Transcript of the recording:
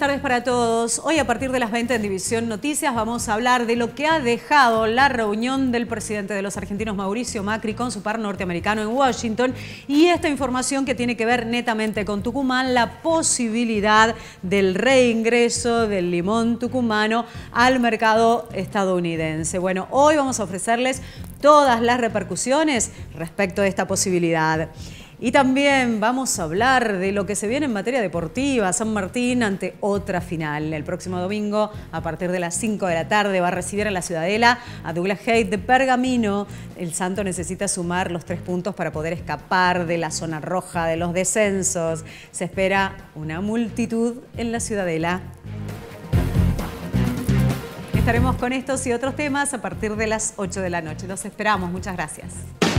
tardes para todos. Hoy a partir de las 20 en División Noticias vamos a hablar de lo que ha dejado la reunión del presidente de los argentinos, Mauricio Macri, con su par norteamericano en Washington, y esta información que tiene que ver netamente con Tucumán, la posibilidad del reingreso del limón tucumano al mercado estadounidense. Bueno, hoy vamos a ofrecerles todas las repercusiones respecto a esta posibilidad. Y también vamos a hablar de lo que se viene en materia deportiva. San Martín ante otra final. El próximo domingo, a partir de las 5 de la tarde, va a recibir en la Ciudadela a Douglas Haig de Pergamino. El Santo necesita sumar los 3 puntos para poder escapar de la zona roja de los descensos. Se espera una multitud en la Ciudadela. Estaremos con estos y otros temas a partir de las 8 de la noche. Los esperamos. Muchas gracias.